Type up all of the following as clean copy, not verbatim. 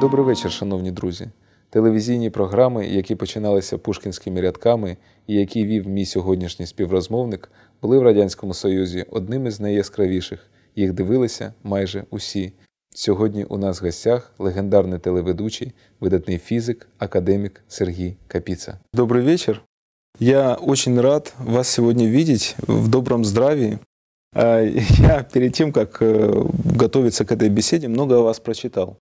Добрий вечір, шановні друзі. Телевізійні програми, які починалися пушкінськими рядками і які вів мій сьогоднішній співрозмовник, були в Радянському Союзі одним із найяскравіших. Їх дивилися майже усі. Сьогодні у нас в гостях легендарний телеведучий, видатний физик, академик Сергей Капица. Добрый вечер. Я очень рад вас сегодня видеть в добром здравии. Я перед тем, как готовиться к этой беседе, много о вас прочитал.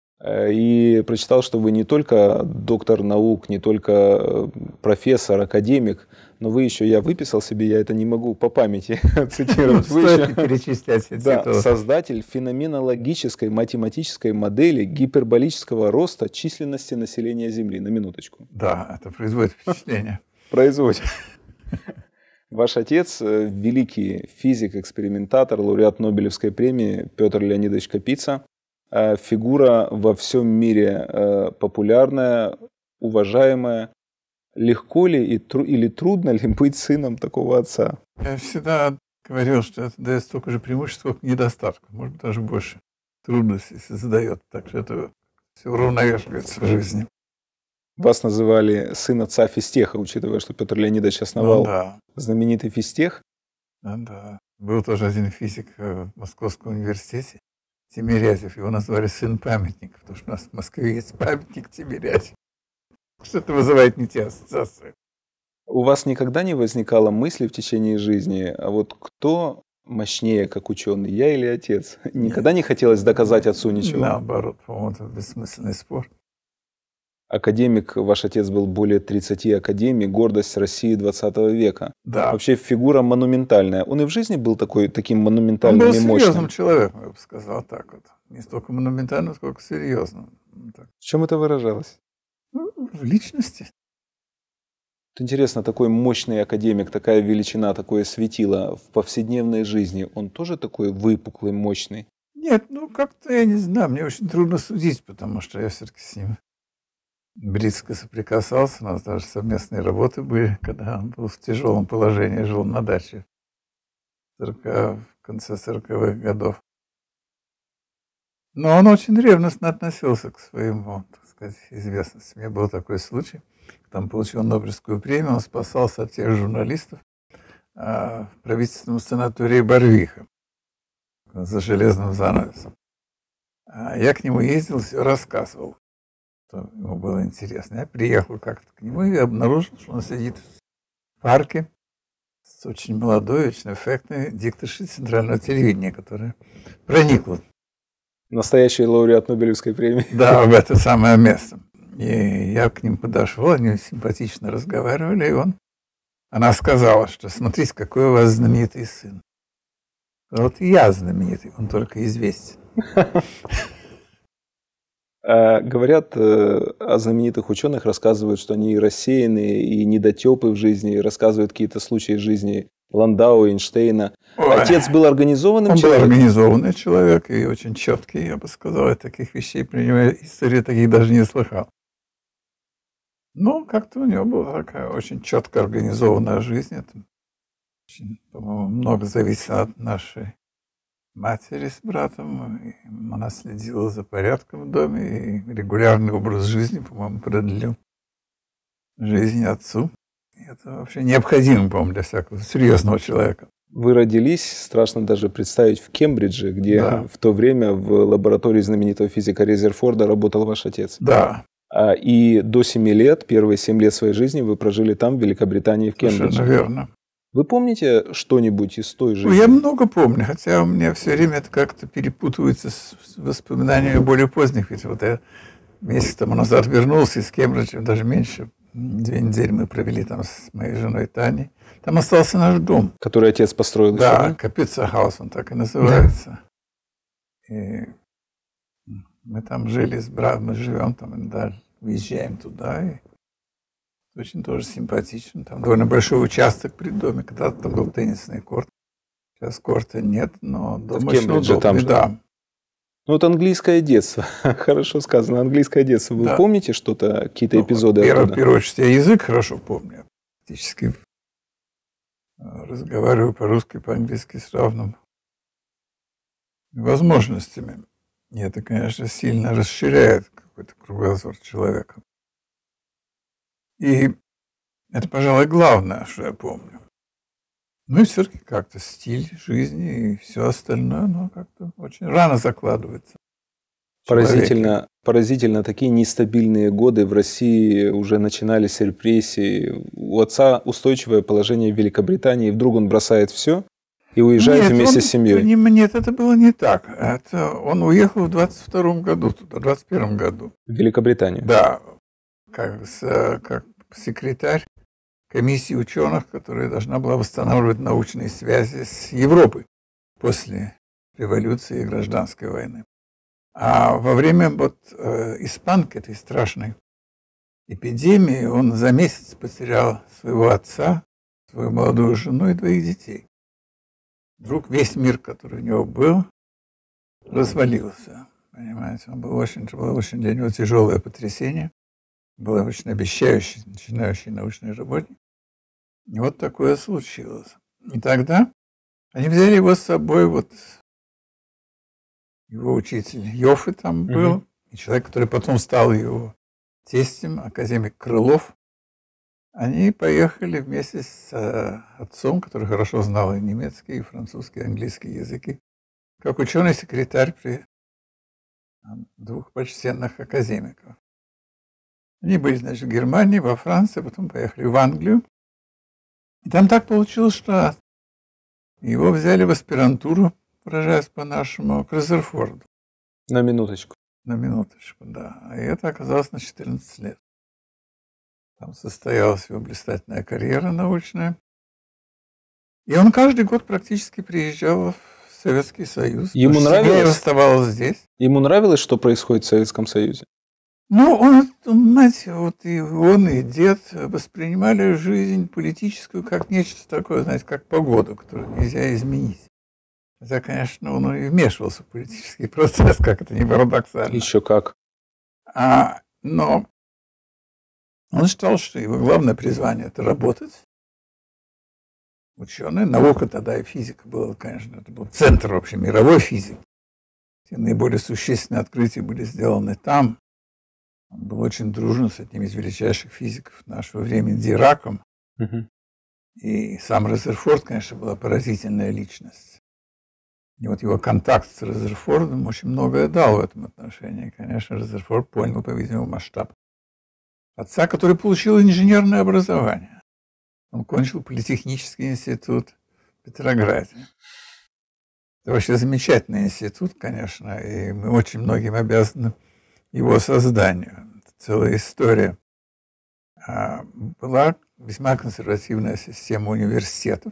И прочитал, что вы не только доктор наук, не только профессор, академик, но вы еще, я выписал себе, я это не могу по памяти цитировать. Вы еще перечислять да, создатель феноменологической математической модели гиперболического роста численности населения Земли. На минуточку. Да, это производит впечатление. Производит. Ваш отец, великий физик, экспериментатор, лауреат Нобелевской премии Петр Леонидович Капица, фигура во всем мире популярная, уважаемая. Легко ли или трудно ли быть сыном такого отца? Я всегда говорил, что это дает столько же преимуществ, сколько недостатков, может быть, даже больше трудностей задает. Так что это все уравновешивается в жизни. Вас называли сын отца физтеха, учитывая, что Петр Леонидович основал знаменитый физтех. Да. Был тоже один физик в Московском университете, Тимирязев. Его назвали сын памятника, потому что у нас в Москве есть памятник Тимирязев. Что-то вызывает не те ассоциации. У вас никогда не возникало мысли в течение жизни, а вот кто мощнее, как ученый, я или отец? Никогда не хотелось доказать отцу ничего? Наоборот, по-моему, это бессмысленный спор. Академик, ваш отец был более 30 академий, гордость России 20 века. Да. Вообще фигура монументальная. Он и в жизни был таким монументальным и мощным? Он был серьезным человеком, я бы сказал так вот. Не столько монументальным, сколько серьезным. В чем это выражалось? В личности. Интересно, такой мощный академик, такая величина, такое светило в повседневной жизни, он тоже такой выпуклый, мощный? Нет, как-то я не знаю, мне очень трудно судить, потому что я все-таки с ним близко соприкасался, у нас даже совместные работы были, когда он был в тяжелом положении, жил на даче в конце 40-х годов. Но он очень ревностно относился к своему, так сказать, известности. У меня был такой случай, когда он получил Нобелевскую премию, он спасался от тех журналистов в правительственном санатории Барвиха за железным занавесом. Я к нему ездил, все рассказывал, что ему было интересно. Я приехал как-то к нему и обнаружил, что он сидит в парке с очень молодой, очень эффектной дикторшей центрального телевидения, которая проникла. Настоящий лауреат Нобелевской премии. Да, в это самое место. И я к ним подошел, они симпатично разговаривали, и она сказала, что смотрите, какой у вас знаменитый сын. Вот я знаменитый, он только известен. Говорят о знаменитых ученых, рассказывают, что они рассеянные и недотепы в жизни, рассказывают какие-то случаи жизни Ландау, Эйнштейна. Отец был организованным человеком? Он был организованный человек и очень четкий, я бы сказал. Я таких вещей при нем истории таких даже не слыхал. Но как-то у него была такая очень четко организованная жизнь. Это очень, по-моему, много зависело от нашей матери с братом. И она следила за порядком в доме, и регулярный образ жизни, по-моему, продлил жизнь отцу. Это вообще необходимо, по-моему, для всякого серьезного человека. Вы родились, страшно даже представить, в Кембридже, где в то время в лаборатории знаменитого физика Резерфорда работал ваш отец. Да. И до 7 лет, первые 7 лет своей жизни вы прожили там, в Великобритании, в Кембридже. Совершенно верно. Вы помните что-нибудь из той жизни? Я много помню, хотя у меня все время это как-то перепутывается с воспоминаниями более поздних. Ведь вот я месяц тому назад вернулся из Кембриджа, даже меньше. 2 недели мы провели там с моей женой Таней. Там остался наш дом. Который отец построил? Да, Капица Хаус, он так и называется. Да. И мы там жили с братом, мы живем там, да, уезжаем туда. И очень тоже симпатично. Там довольно большой участок при доме. Когда-то там был теннисный корт. Сейчас корта нет, но дом очень удобный. Там же. Да. Ну, вот английское детство. Хорошо сказано, английское детство. Вы помните что-то, какие-то эпизоды оттуда? В первую очередь, я язык хорошо помню. Я практически разговариваю по-русски, по-английски с равным возможностями. И это, конечно, сильно расширяет какой-то кругозор человека. И это, пожалуй, главное, что я помню. Ну и все-таки как-то стиль жизни и все остальное, оно как-то очень рано закладывается. в человеке. Поразительно, такие нестабильные годы в России, уже начинались репрессии. У отца устойчивое положение в Великобритании, вдруг он бросает все и уезжает вместе с семьей. Нет, это было не так. Он уехал в 22-м году, туда, в 21-м году. В Великобританию. Да, как секретарь комиссии ученых, которая должна была восстанавливать научные связи с Европой после революции и гражданской войны. А во время испанки, этой страшной эпидемии, он за месяц потерял своего отца, свою молодую жену и 2 детей. Вдруг весь мир, который у него был, развалился. Понимаете, это было очень для него тяжелое потрясение. Был очень обещающий, начинающий научный работник. И вот такое случилось. И тогда они взяли его с собой, его учитель Йоффе там был, и человек, который потом стал его тестем, академик Крылов. Они поехали вместе с отцом, который хорошо знал и немецкий, и французский, и английский языки, как ученый-секретарь при 2 почтенных академиков. Они были, значит, в Германии, во Франции, потом поехали в Англию. И там так получилось, что его взяли в аспирантуру, выражаясь по-нашему, к Резерфорду. На минуточку. На минуточку, да. И это оказалось на 14 лет. Там состоялась его блистательная карьера научная. И он каждый год практически приезжал в Советский Союз. Ему нравилось? Оставалось здесь. Ему нравилось, что происходит в Советском Союзе? Ну, понимаете, и он, и дед воспринимали жизнь политическую как нечто такое, знаете, как погоду, которую нельзя изменить. Хотя, конечно, он и вмешивался в политический процесс, как это не парадоксально. Еще как. Но он считал, что его главное призвание – это работать. Ученый, наука тогда и физика была, конечно, это был центр вообще мировой физики. Все наиболее существенные открытия были сделаны там. Он был очень дружен с одним из величайших физиков нашего времени, Дираком. И сам Резерфорд, конечно, была поразительная личность. И вот его контакт с Резерфордом очень многое дал в этом отношении. Конечно, Резерфорд понял, по-видимому, масштаб отца, который получил инженерное образование. Он кончил Политехнический институт в Петрограде. Это вообще замечательный институт, конечно, и мы очень многим обязаны его созданию. Это целая история. Была весьма консервативная система университетов,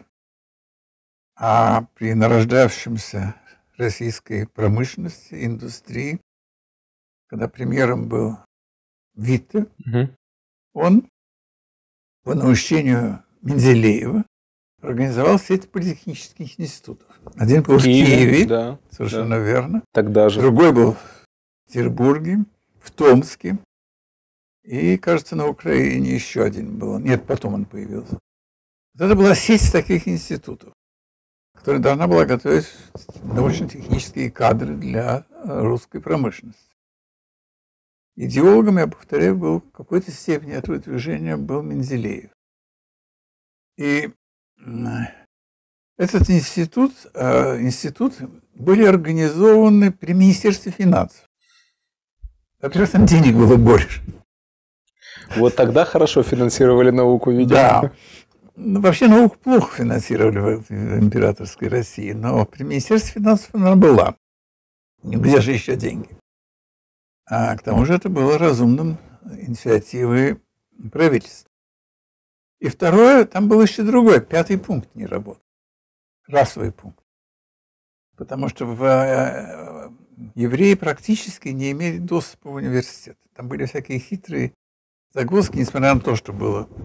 а при нарождающемся российской промышленности, индустрии, когда премьером был Витте, он по наущению Менделеева организовал сеть политехнических институтов. Один был в Киеве, да, совершенно верно. Тогда же. Другой был в Петербурге, в Томске. И, кажется, на Украине еще один был. Нет, потом он появился. Вот это была сеть таких институтов, которая должна была готовить научно-технические кадры для русской промышленности. Идеологом, я повторяю, был в какой-то степени этого движения был Менделеев. И этот институт были организованы при Министерстве финансов. Во-первых, там денег было больше. Вот тогда хорошо финансировали науку, видимо. Да. Вообще науку плохо финансировали в императорской России, но при Министерстве финансов она была. Где же еще деньги? А к тому же это было разумным инициативой правительства. И второе, там был еще другой, 5-й пункт не работал. Расовый пункт. Потому что евреи практически не имели доступа в университет. Там были всякие хитрые загвоздки, несмотря на то, что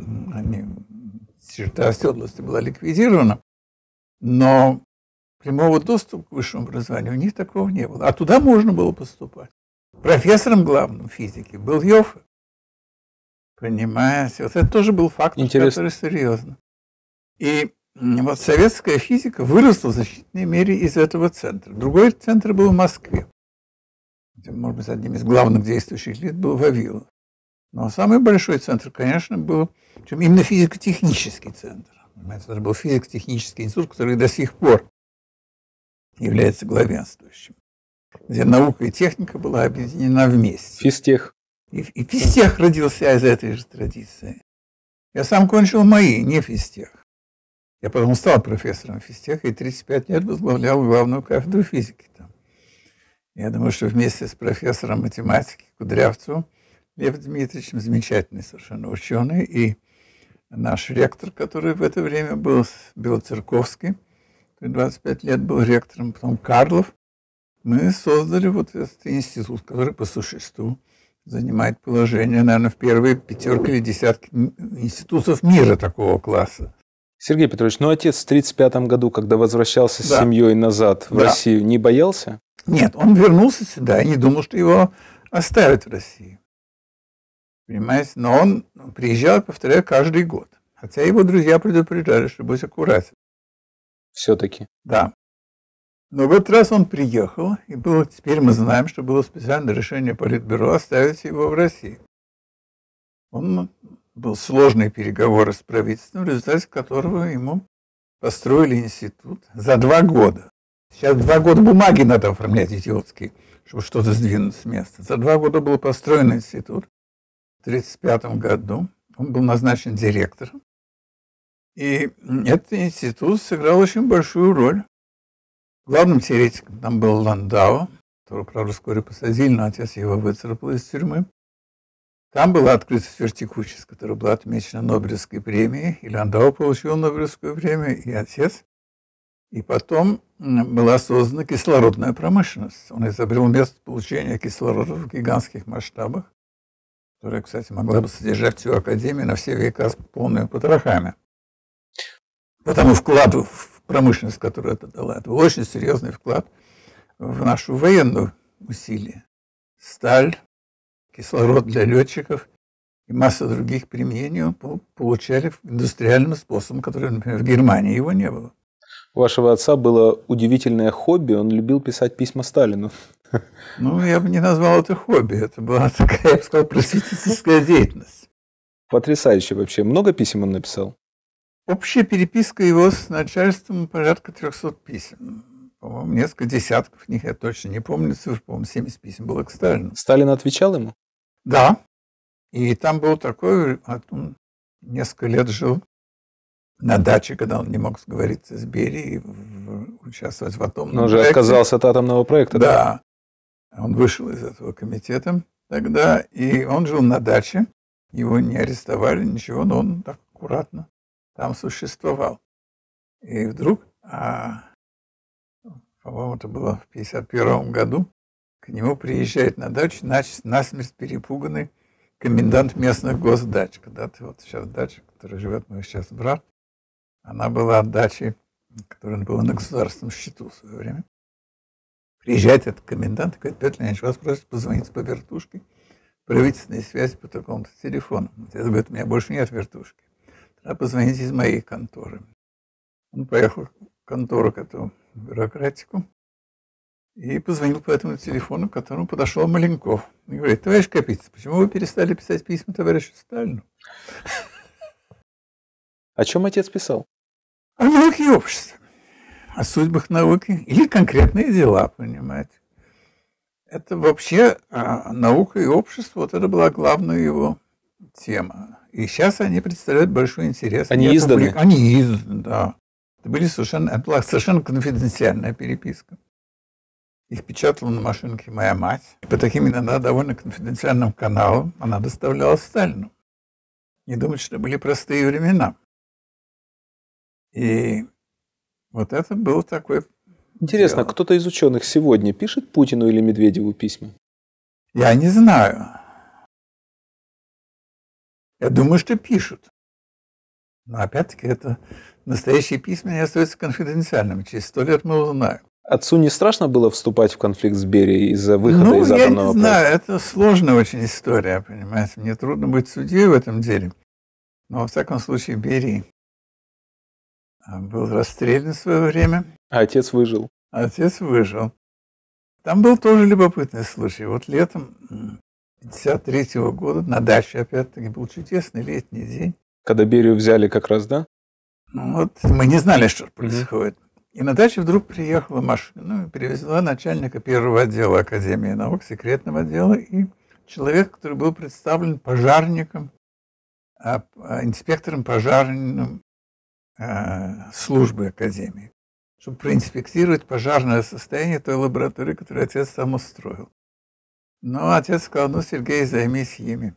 черта оседлости была ликвидирована, но прямого доступа к высшему образованию у них такого не было. А туда можно было поступать. Профессором главным физики был Йоффе. Понимаете? Вот это тоже был фактор, который серьезно. И вот советская физика выросла в значительной мере из этого центра. Другой центр был в Москве. может быть, одним из главных действующих лиц был Вавилов. Но самый большой центр, конечно, был именно физико-технический центр. Понимаете, это был физико-технический институт, который до сих пор является главенствующим, где наука и техника была объединена вместе. Физтех. И физтех родился из этой же традиции. Я сам кончил МАИ, не физтех. Я потом стал профессором физтеха и 35 лет возглавлял главную кафедру физики там. Я думаю, что вместе с профессором математики Кудрявцевым Лев Дмитриевичем, замечательный совершенно ученый, и наш ректор, который в это время был Белоцерковский, 25 лет был ректором, потом Карлов, мы создали вот этот институт, который по существу занимает положение, наверное, в первые пятерки или десятки институтов мира такого класса. Сергей Петрович, ну отец в 1935 году, когда возвращался с семьей назад в Россию, не боялся? Нет, он вернулся сюда и не думал, что его оставят в России. Понимаете? Но он приезжал, повторяю, каждый год. Хотя его друзья предупреждали, что будь аккуратен. Все-таки. Да. Но в этот раз он приехал, и было, теперь мы знаем, что было специальное решение Политбюро оставить его в России. Был сложные переговоры с правительством, в результате которого ему построили институт за 2 года. Сейчас 2 года бумаги надо оформлять идиотские, чтобы что-то сдвинуть с места. За 2 года был построен институт. В 1935 году он был назначен директором. И этот институт сыграл очень большую роль. Главным теоретиком там был Ландау, которого, правда, вскоре посадили, но отец его выцарапал из тюрьмы. Там была открыта Свертикучис, которая была отмечена Нобелевской премией, и Ландау получил Нобелевскую премию, и отец. И потом была создана кислородная промышленность. Он изобрел метод получения кислорода в гигантских масштабах, которая, кстати, могла бы содержать всю Академию на все века с полными потрохами. Потому вклад в промышленность, которую это дала, это был очень серьезный вклад в нашу военную усилие. Сталь, кислород для летчиков и масса других применений получали индустриальным способом, который, например, в Германии его не было. У вашего отца было удивительное хобби, он любил писать письма Сталину. Ну, я бы не назвал это хобби, это была такая, я бы сказал, просветительская деятельность. Потрясающе вообще. Много писем он написал? Общая переписка его с начальством порядка 300 писем. По-моему, несколько десятков них, я точно не помню цифр, по-моему, 70 писем было к Сталину. Сталин отвечал ему? Да. И там был такой, он несколько лет жил на даче, когда он не мог сговориться с Берией, участвовать в атомном проекте. Он же отказался от атомного проекта. Да. Он вышел из этого комитета тогда, и он жил на даче. Его не арестовали, ничего, но он так аккуратно там существовал. И вдруг, по-моему, это было в 1951 году, к нему приезжает на дачу насмерть перепуганный комендант местных госдач. Когда-то вот сейчас дача, которая живет мой сейчас брат, она была дачей, которая была на государственном счету в свое время. Приезжает этот комендант и говорит: Петр Леонидович, вас просят позвонить по вертушке, правительственной связи по такому-то телефону. Отец говорит: у меня больше нет вертушки. Тогда позвоните из моей конторы. Он поехал в контору к этому бюрократику и позвонил по этому телефону, к которому подошел Маленков. И говорит: товарищ Капица, почему вы перестали писать письма товарищу Сталину? О чем отец писал? О науке и обществе, о судьбах науки или конкретные дела, понимаете. Это вообще наука и общество, вот это была главная его тема. И сейчас они представляют большой интерес. Они изданы? Они изданы, да. Это была совершенно конфиденциальная переписка. Их печатала на машинке моя мать. По таким иногда довольно конфиденциальным каналам она доставляла Сталину. Не думать, что были простые времена. И вот это был такой... Интересно, кто-то из ученых сегодня пишет Путину или Медведеву письма? Я не знаю. Я думаю, что пишут. Но опять-таки это настоящие письма не остаются конфиденциальными. Через 100 лет мы узнаем. Отцу не страшно было вступать в конфликт с Берией из-за выхода из атомного проекта? Я не знаю, это сложная очень история, понимаете. Мне трудно быть судьей в этом деле. Но, во всяком случае, Берия был расстрелян в свое время. А отец выжил? Отец выжил. Там был тоже любопытный случай. Вот летом 1953 года на даче, опять-таки, был чудесный летний день. Когда Берию взяли как раз, да? Ну, вот мы не знали, что происходит. И на даче вдруг приехала машина и привезла начальника первого отдела Академии наук, секретного отдела, и человек, который был представлен пожарником, инспектором пожарным службы Академии, чтобы проинспектировать пожарное состояние той лаборатории, которую отец там устроил. Но отец сказал: ну, Сергей, займись ими.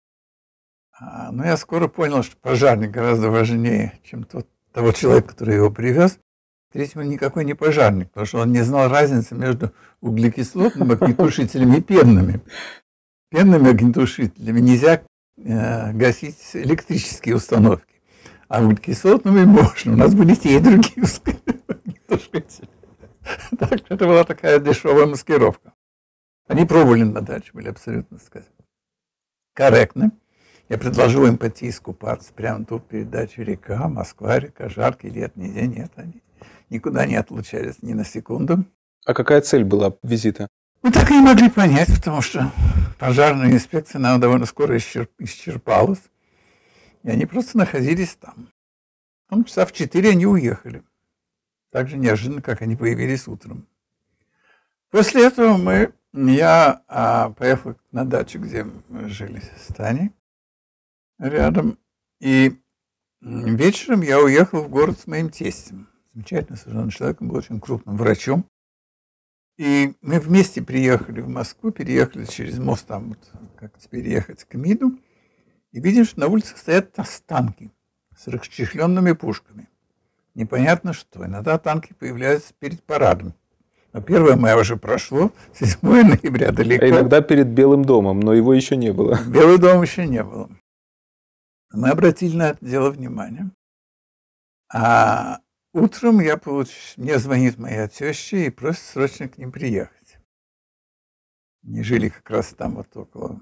Но я скоро понял, что пожарник гораздо важнее, чем того человека, который его привез. Третьего никакой не пожарник, потому что он не знал разницы между углекислотными огнетушителями и пенными. Пенными огнетушителями нельзя гасить электрические установки, а углекислотными можно. У нас были те и другие огнетушители. Так что это была такая дешевая маскировка. Они пробовали на даче, были абсолютно, так сказать, корректны. Я предложил им пойти искупаться прямо тут перед дачей, река, Москва-река, жаркий летний день. Нет, они никуда не отлучались ни на секунду. А какая цель была визита? Мы так и не могли понять, потому что пожарная инспекция нам довольно скоро исчерпалась. И они просто находились там. Потом часа в 4 они уехали. Так же неожиданно, как они появились утром. После этого я поехал на дачу, где мы жили с Таней, рядом. И вечером я уехал в город с моим тестем. Замечательный совершенно человек, он был очень крупным врачом. И мы вместе приехали в Москву, переехали через мост, там вот, как теперь ехать к МИДу. И видим, что на улицах стоят танки с расчехленными пушками. Непонятно что. Иногда танки появляются перед парадом. Но 1 мая уже прошло, 7 ноября далеко. А иногда перед Белым домом, но его еще не было. Белый дом еще не было. Мы обратили на это дело внимание. А утром мне звонит моя теща и просит срочно к ним приехать. Они жили как раз там вот около,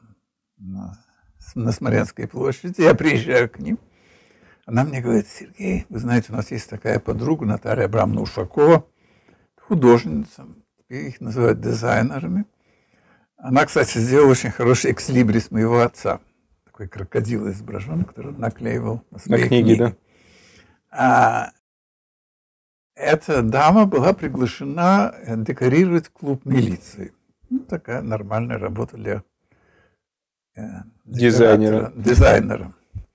на Смоленской площади. Я приезжаю к ним. Она мне говорит: Сергей, вы знаете, у нас есть такая подруга Наталья Абрамовна Ушакова, художница, их называют дизайнерами. Она, кстати, сделала очень хороший экслибрис моего отца. Такой крокодил изображен, который он наклеивал на свои книги. Да? Эта дама была приглашена декорировать клуб милиции. Ну, такая нормальная работа для дизайнера.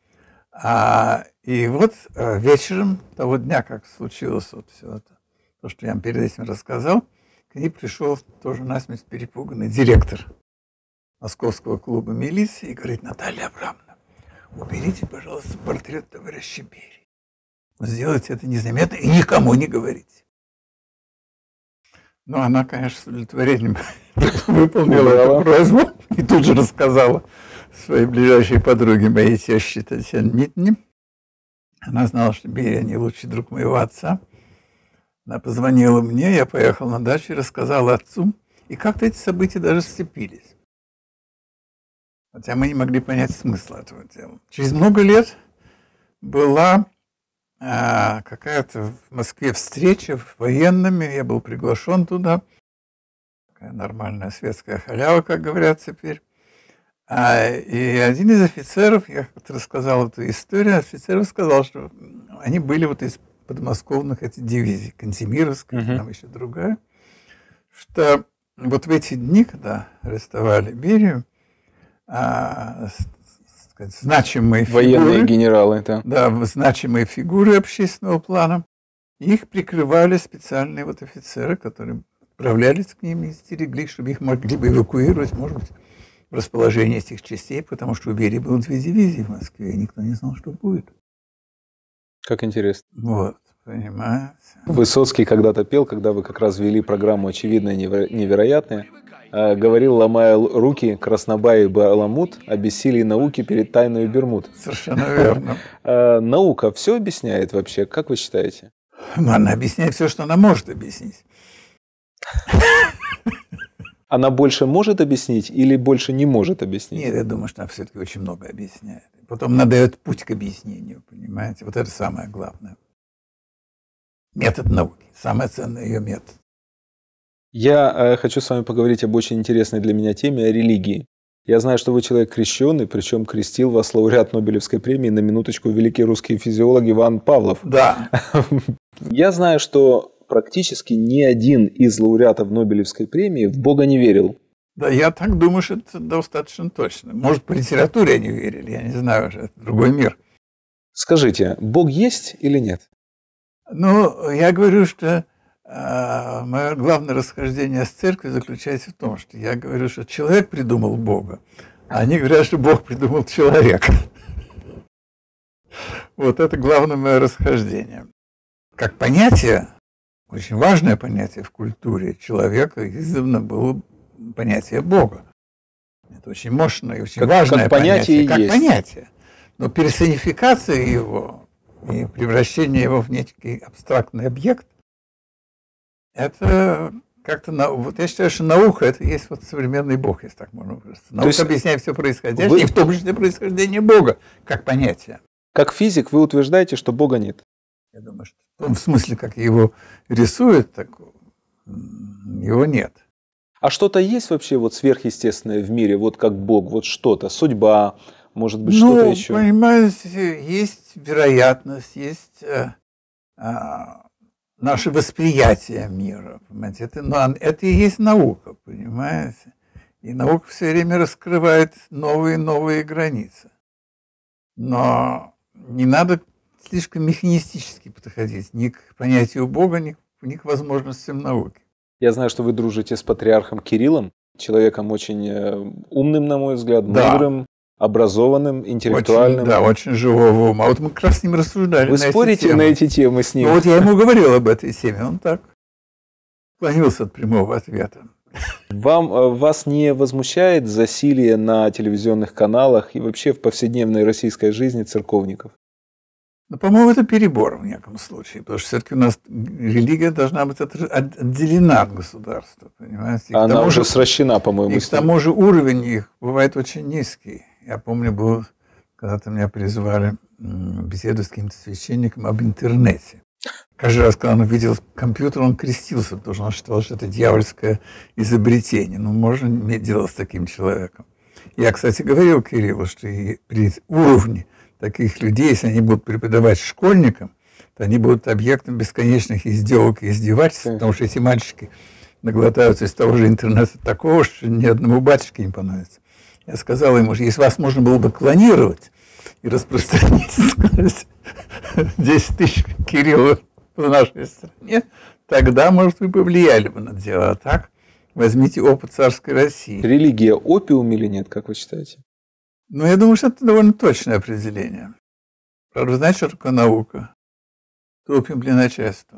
И вот вечером того дня, как случилось вот все это, то, что я вам перед этим рассказал, к ней пришел тоже насмерть перепуганный директор Московского клуба милиции и говорит: Наталья Абрамовна, уберите, пожалуйста, портрет товарища Берии. Сделайте это незаметно и никому не говорите. Ну, она, конечно, с удовлетворением выполнила эту просьбу и тут же рассказала своей ближайшей подруге, моей теще Татьяне Митне. Она знала, что Берия не лучший друг моего отца. Она позвонила мне, я поехал на дачу и рассказал отцу. И как-то эти события даже сцепились. Хотя мы не могли понять смысла этого дела. Через много лет была какая-то в Москве встреча в военными. Я был приглашен туда. Такая нормальная светская халява, как говорят теперь. И один из офицеров, я как-то рассказал эту историю, офицер сказал, что они были вот из подмосковных этих дивизий, Кантемировская, там еще другая, что вот в эти дни, когда арестовали Берию, значимые военные фигуры, генералы, да, значимые фигуры общественного плана, их прикрывали специальные вот офицеры, которые отправлялись к ним и стерегли, чтобы их могли бы эвакуировать, может быть, в расположение этих частей, потому что у Берии было 2 дивизии в Москве, и никто не знал, что будет. Как интересно. Вот, понимаете. Высоцкий когда-то пел, когда вы как раз вели программу «Очевидное невероятное», говорил, ломая руки, Краснобай и Баламут о бессилии науки перед тайной Бермуд. Совершенно верно. Наука все объясняет вообще, как вы считаете? Ну, она объясняет все, что она может объяснить. Она больше может объяснить или больше не может объяснить? Нет, я думаю, что она все-таки очень много объясняет. Потом она дает путь к объяснению, понимаете? Вот это самое главное. Метод науки. Самое ценное ее метод. Я хочу с вами поговорить об очень интересной для меня теме, о религии. Я знаю, что вы человек крещенный, причем крестил вас лауреат Нобелевской премии, на минуточку, великий русский физиолог Иван Павлов. Да. Я знаю, что практически ни один из лауреатов Нобелевской премии в Бога не верил. Да, я так думаю, что это достаточно точно. Может, по литературе они верили, я не знаю, это другой мир. Скажите, Бог есть или нет? Ну, я говорю, что мое главное расхождение с церковью заключается в том, что я говорю, что человек придумал Бога, а они говорят, что Бог придумал человека. Вот это главное мое расхождение. Как понятие, очень важное понятие в культуре человека издавна было понятие Бога. Это очень мощное и очень важное понятие. Как понятие. Но персонификация его и превращение его в некий абстрактный объект, это как-то, вот я считаю, что наука, это есть вот современный Бог, если так можно выразиться. Наука объясняет все происходящее, и в том числе происхождение Бога, как понятие. Как физик вы утверждаете, что Бога нет? Я думаю, что в том смысле, как его рисуют, так его нет. А что-то есть вообще вот сверхъестественное в мире, вот как Бог, вот что-то, судьба, может быть, что-то еще? Ну, понимаете, есть вероятность, есть наше восприятие мира, понимаете, это и есть наука, понимаете, и наука все время раскрывает новые и новые границы, но не надо слишком механистически подходить ни к понятию Бога, ни к возможностям науки. Я знаю, что вы дружите с патриархом Кириллом, человеком очень умным, на мой взгляд, мудрым, образованным, интеллектуальным. Очень живого ума. Вот мы как раз с ним рассуждали. Вы спорите на эти темы с ним? Ну, вот я ему говорил об этой теме, он так уклонился от прямого ответа. Вас не возмущает засилье на телевизионных каналах и вообще в повседневной российской жизни церковников? Ну, по-моему, это перебор в неком случае, потому что все-таки у нас религия должна быть отделена от государства, понимаете? Она уже сращена, по-моему. И к тому же уровень их бывает очень низкий. Я помню, когда-то меня призвали беседовать с каким-то священником об интернете. Каждый раз, когда он увидел компьютер, он крестился, потому что он считал, что это дьявольское изобретение. Ну, можно иметь дело с таким человеком. Я, кстати, говорил Кириллу, что и при уровне таких людей, если они будут преподавать школьникам, то они будут объектом бесконечных издевок и издевательств, потому что эти мальчики наглотаются из того же интернета такого, что ни одному батюшке не понравится. Я сказал ему, что если вас можно было бы клонировать и распространить, сказать, 10 тысяч Кириллов в нашей стране, тогда, может, вы повлияли бы на дело. А так возьмите опыт царской России. Религия опиум или нет, как вы считаете? Ну, я думаю, что это довольно точное определение. Правда, знаете, что такое наука? Это опиум для начальства.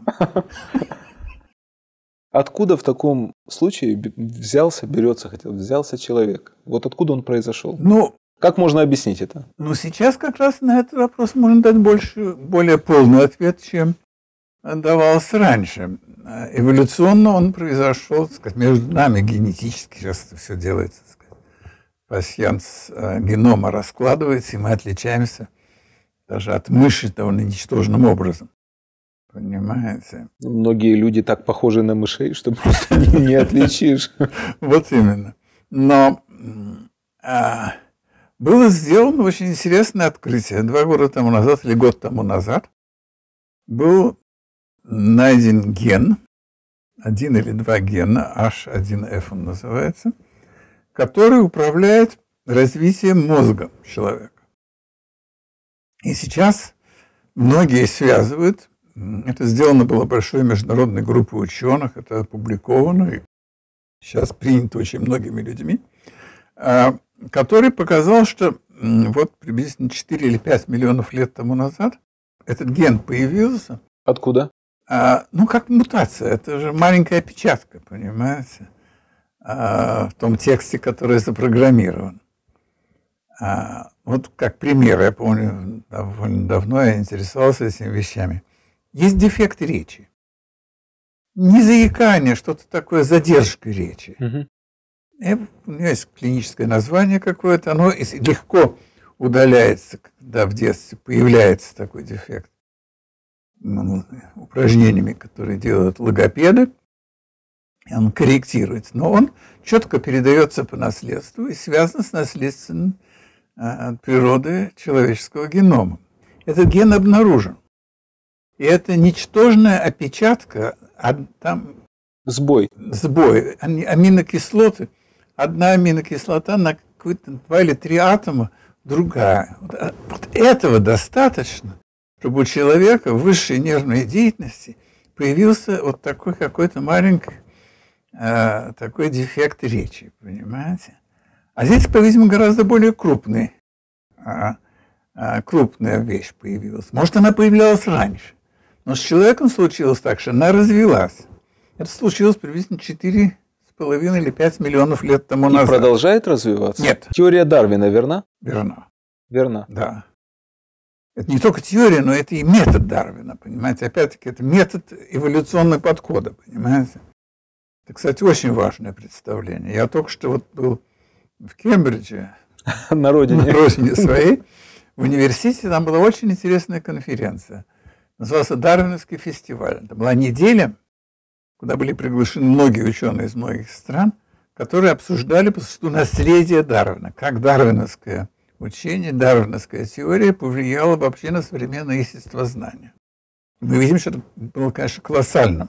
Откуда в таком случае взялся человек? Вот откуда он произошел? Ну, как можно объяснить это? Ну, сейчас как раз на этот вопрос можно дать более полный ответ, чем давался раньше. Эволюционно он произошел, так сказать, между нами генетически. Сейчас это все делается, так сказать. Пасьянс генома раскладывается, и мы отличаемся даже от мыши довольно ничтожным образом. Понимаете? Многие люди так похожи на мышей, что просто не отличишь. Вот именно. Но было сделано очень интересное открытие. 2 года тому назад или год тому назад был найден ген, 1 или 2 гена, H1F он называется, который управляет развитием мозга человека. И сейчас многие связывают, это сделано было большой международной группой ученых, это опубликовано, и сейчас принято очень многими людьми, который показал, что вот приблизительно 4 или 5 миллионов лет тому назад этот ген появился. Откуда? Ну, как мутация, это же маленькая опечатка, понимаете, в том тексте, который запрограммирован. Вот как пример, я помню, довольно давно я интересовался этими вещами. Есть дефект речи. Не заикание, что-то такое, задержка речи. У него есть клиническое название какое-то, оно легко удаляется, когда в детстве появляется такой дефект. Упражнениями, которые делают логопеды, и он корректируется. Но он четко передается по наследству и связан с наследственной природой человеческого генома. Этот ген обнаружен. И это ничтожная опечатка, там Сбой. аминокислоты. Одна аминокислота на какие-то 2 или 3 атома, другая. Вот этого достаточно, чтобы у человека в высшей нервной деятельности появился вот такой какой-то маленький такой дефект речи, понимаете? А здесь, по-видимому, гораздо более крупная вещь появилась. Может, она появлялась раньше. Но с человеком случилось так, что она развилась. Это случилось приблизительно 4,5 или 5 миллионов лет тому назад. И продолжает развиваться? Нет. Теория Дарвина верна? Верно. Верна. Да. Это не только теория, но это и метод Дарвина, понимаете? Опять-таки, это метод эволюционного подхода, понимаете? Это, кстати, очень важное представление. Я только что вот был в Кембридже, На родине. на родине своей, в университете, там была очень интересная конференция. Назывался Дарвиновский фестиваль. Это была неделя, куда были приглашены многие ученые из многих стран, которые обсуждали по сути наследие Дарвина, как дарвиновское учение, дарвиновская теория повлияла вообще на современное естествознание. Мы видим, что это было, конечно, колоссальным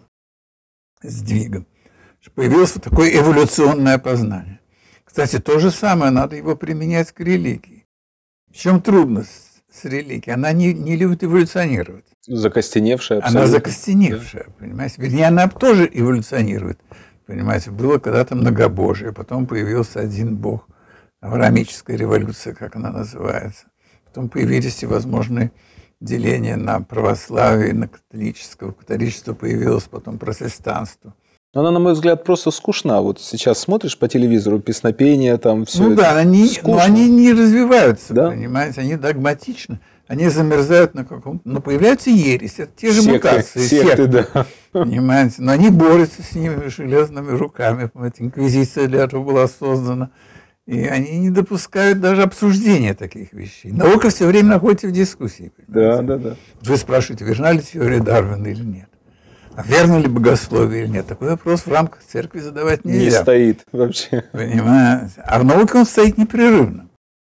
сдвигом. Что появилось вот такое эволюционное познание. Кстати, то же самое, надо его применять к религии. В чем трудность с религией? Она не любит эволюционировать. Закостеневшая абсолютно. Она закостеневшая, понимаете? Вернее, она тоже эволюционирует. Понимаете, было когда-то многобожие, потом появился один бог. Авраамическая революция, как она называется. Потом появились всевозможные деления на православие, на католическое. Католичество появилось, потом протестанство. Но она, на мой взгляд, просто скучна. Вот сейчас смотришь по телевизору, песнопения, там все Ну это. да, но они не развиваются, да? понимаете, они догматичны, они замерзают на каком-то... Но появляются ереси, это те же Секты, мутации. секты, да. Понимаете, но они борются с ними железными руками, понимаете, инквизиция для этого была создана. И они не допускают даже обсуждения таких вещей. Наука все время находится в дискуссии. Да. Вы спрашиваете, верна ли теория Дарвина или нет? А верно ли богословие или нет? Такой вопрос в рамках церкви задавать нельзя. Не стоит вообще. Понимаете? А в науке он стоит непрерывно.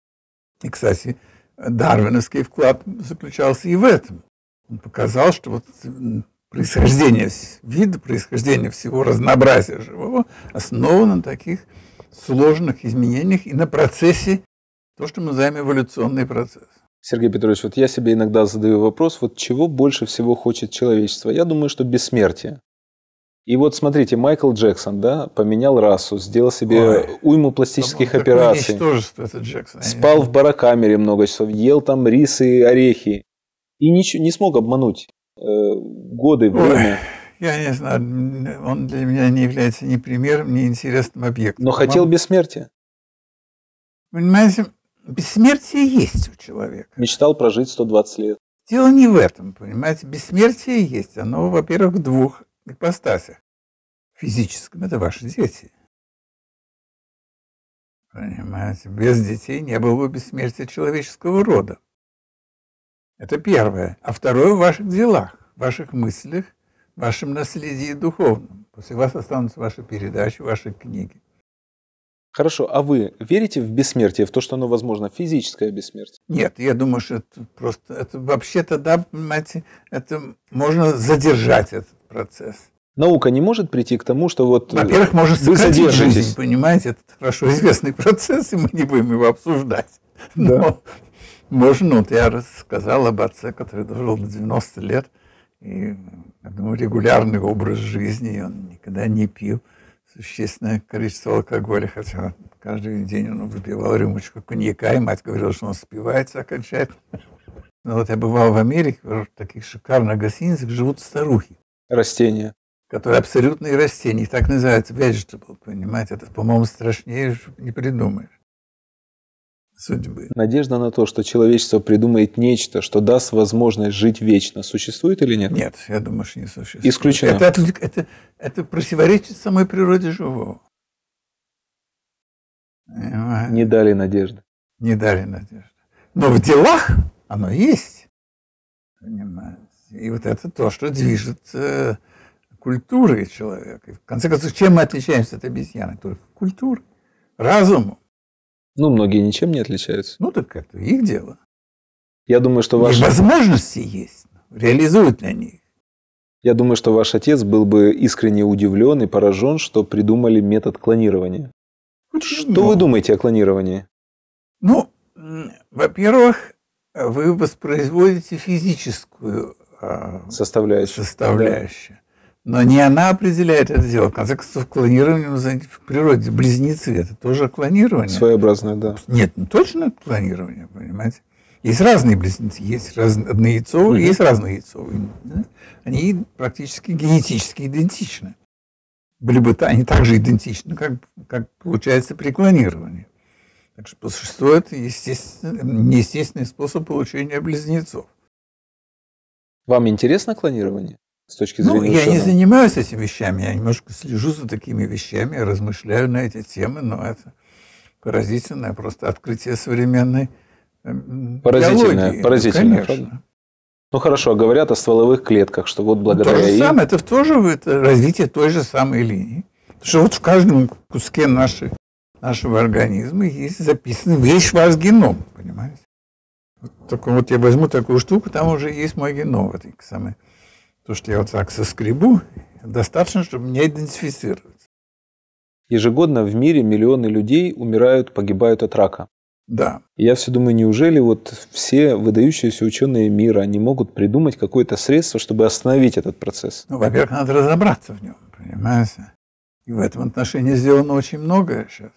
И, кстати, дарвиновский вклад заключался и в этом. Он показал, что вот происхождение вида, происхождение всего разнообразия живого основано на таких сложных изменениях и на процессе, то, что мы называем эволюционный процесс. Сергей Петрович, вот я себе иногда задаю вопрос, вот чего больше всего хочет человечество? Я думаю, что бессмертие. И вот смотрите, Майкл Джексон, да, поменял расу, сделал себе уйму пластических операций. Ничтожество это Джексон. Спал в барокамере много часов, ел там рис и орехи. И ничего, не смог обмануть годы, время. Я не знаю, он для меня не является ни примером, ни интересным объектом. Но хотел бессмертия. Понимаете, бессмертие есть у человека. Мечтал прожить 120 лет. Дело не в этом, понимаете. Бессмертие есть. Оно, во-первых, в 2 ипостасях. Физическом – это ваши дети. Понимаете, без детей не было бы бессмертия человеческого рода. Это первое. А второе – в ваших делах, в ваших мыслях, в вашем наследии духовном. После вас останутся ваши передачи, ваши книги. Хорошо, а вы верите в бессмертие, в то, что оно возможно, физическое бессмертие? Нет, я думаю, что это просто, это вообще-то, да, понимаете, это можно задержать этот процесс. Наука не может прийти к тому, что вот во-первых, может вы сократить задержитесь. жизнь, понимаете, это хорошо известный процесс, и мы не будем его обсуждать. Но можно, вот я рассказал об отце, который дожил до 90 лет, и, я думаю, регулярный образ жизни, он никогда не пил существенное количество алкоголя, хотя каждый день он выпивал рюмочку коньяка, и мать говорила, что он спивается окончательно. Но вот я бывал в Америке, в таких шикарных гостиницах живут старухи. Растения. Которые абсолютные растения, их так называется vegetable, понимаете, это, по-моему, страшнее не придумаешь. Судьбы. Надежда на то, что человечество придумает нечто, что даст возможность жить вечно, существует или нет? Нет, я думаю, что не существует. Исключено. Это противоречит самой природе живого. Понимаете? Не дали надежды. Не дали надежды. Но в делах оно есть. Понимаете? И вот это то, что движет культурой человека. И в конце концов, чем мы отличаемся от обезьяны? Только культурой, разумом. Ну, многие ничем не отличаются. Ну, так это их дело. Я думаю, что И возможности есть. Реализуют ли они их? Я думаю, что ваш отец был бы искренне удивлен и поражен, что придумали метод клонирования. Что вы думаете о клонировании? Ну, во-первых, вы воспроизводите физическую составляющую. Но не она определяет это дело. В конце концов, клонирование в природе. Близнецы – это тоже клонирование. Своеобразное, да. Нет, ну точно клонирование, понимаете? Есть разные близнецы. Есть однояйцовые, есть разнояйцовые. Да? Они практически генетически идентичны. Были бы они также идентичны, как получается при клонировании. Так что существует неестественный способ получения близнецов. Вам интересно клонирование с точки Ну, зрения я не ученого? занимаюсь этими вещами, я немножко слежу за такими вещами, я размышляю на эти темы, но это поразительное просто открытие современной биологии. Поразительное, Ну, правда? конечно. Ну хорошо, говорят о стволовых клетках, что вот То благодаря же им... самое, это тоже это развитие той же самой линии. Потому что вот в каждом куске нашего организма есть записан весь ваш геном, понимаете? Вот я возьму такую штуку, там уже есть мой геном. Вот, то, что я вот так соскребу, достаточно, чтобы меня идентифицировать. Ежегодно в мире миллионы людей умирают, погибают от рака. Да. И я все думаю, неужели вот все выдающиеся ученые мира не могут придумать какое-то средство, чтобы остановить этот процесс? Ну, во-первых, надо разобраться в нем, понимаете? И в этом отношении сделано очень многое сейчас.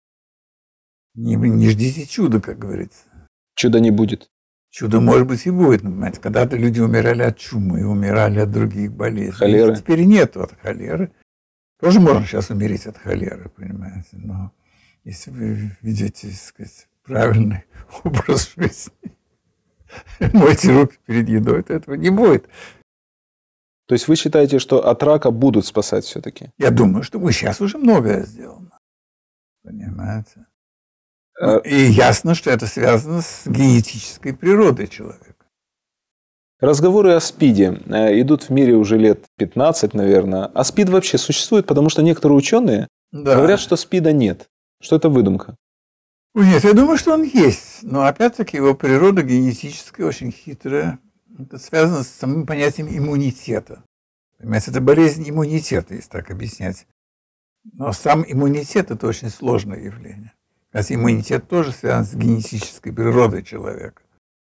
Не ждите чуда, как говорится. Чуда не будет. Чудо, может быть, и будет, понимаете. Когда-то люди умирали от чумы, умирали от других болезней. Холеры. Теперь нет от холеры. Тоже можно сейчас умереть от холеры, понимаете. Но если вы ведете, так сказать, правильный образ жизни, мойте руки перед едой, то этого не будет. То есть вы считаете, что от рака будут спасать все-таки? Я думаю, что сейчас уже многое сделано. Понимаете? И ясно, что это связано с генетической природой человека. Разговоры о СПИДе идут в мире уже лет 15, наверное. А СПИД вообще существует, потому что некоторые ученые говорят, что СПИДа нет, что это выдумка. Нет, я думаю, что он есть. Но опять-таки его природа генетическая очень хитрая. Это связано с самим понятием иммунитета. Понимаете, это болезнь иммунитета, если так объяснять. Но сам иммунитет – это очень сложное явление. Кстати, иммунитет тоже связан с генетической природой человека.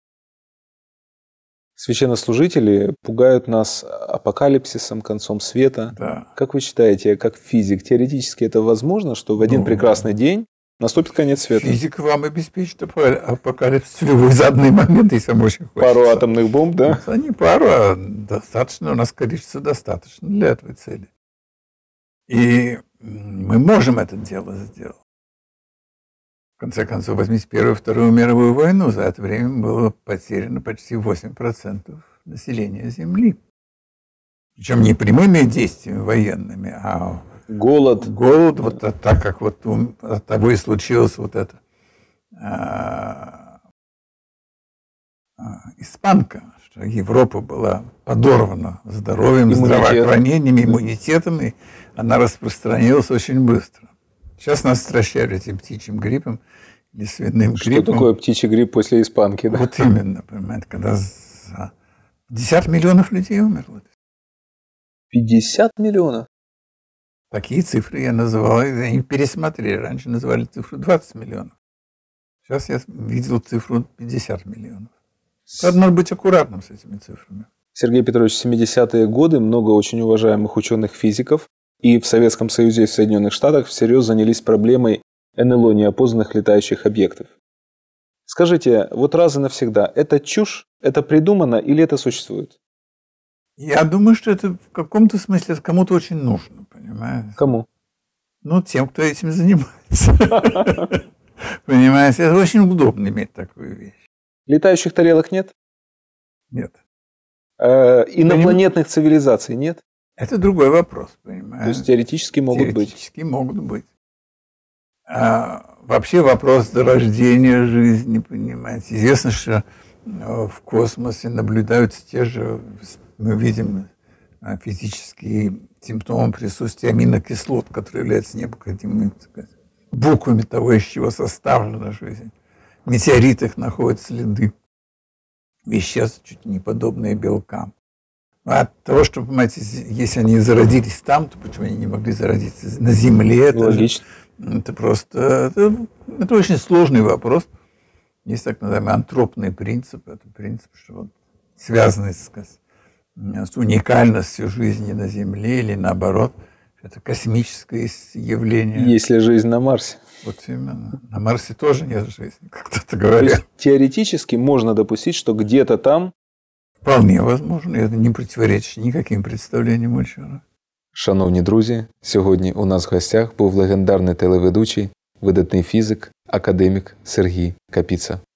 Священнослужители пугают нас апокалипсисом, концом света. Да. Как вы считаете, как физик, теоретически это возможно, что в один прекрасный день наступит конец света? Физика вам обеспечит апокалипсис в любой заданный момент, если вам очень хочется. Пару атомных бомб, да? Не пару, а достаточно, у нас количество достаточно для этой цели. И мы можем это дело сделать. В конце концов, возьмите Первую и Вторую мировую войну. За это время было потеряно почти 8% населения Земли. Причем не прямыми действиями военными, а голод, вот так как вот от того и случилось вот это испанка, что Европа была подорвана здоровьем, здравоохранением, иммунитетом, и она распространилась очень быстро. Сейчас нас стращают этим птичьим гриппом или свиным гриппом. Что такое птичий грипп после испанки? Да? Вот именно, понимаете, когда 50 миллионов людей умерло. 50 миллионов? Такие цифры я называл, они пересмотрели. Раньше называли цифру 20 миллионов. Сейчас я видел цифру 50 миллионов. Надо быть аккуратным с этими цифрами. Сергей Петрович, в 70-е годы много очень уважаемых ученых-физиков и в Советском Союзе и в Соединенных Штатах всерьез занялись проблемой НЛО, неопознанных летающих объектов. Скажите, вот раз и навсегда, это чушь, это придумано или это существует? Я думаю, что это в каком-то смысле это кому-то очень нужно, понимаете? Кому? Ну, тем, кто этим занимается. Понимаете, это очень удобно иметь такую вещь. Летающих тарелок нет? Нет. Инопланетных цивилизаций нет? Это другой вопрос, понимаете? То есть теоретически могут быть? Теоретически могут быть. Вообще вопрос зарождения жизни, понимаете. Известно, что в космосе наблюдаются те же, мы видим физические симптомом присутствия аминокислот, которые являются необходимыми, так сказать, буквами того, из чего составлена жизнь. В метеоритах находят следы веществ, чуть не подобные белкам. А от того, что, понимаете, если они зародились там, то почему они не могли зародиться на Земле? Логично. Это просто... Это очень сложный вопрос. Есть так называемый антропный принцип. Это принцип, что вот связанный с уникальностью жизни на Земле или наоборот. Это космическое явление. Есть ли жизнь на Марсе? Вот именно. На Марсе тоже нет жизни, как кто-то То говорит. есть, теоретически можно допустить, что где-то там... Вполне возможно. Это не противоречит никаким представлениям ученых. Шановні друзі, сьогодні у нас в гостях був легендарний телеведучий, видатний фізик, академік Сергій Капіца.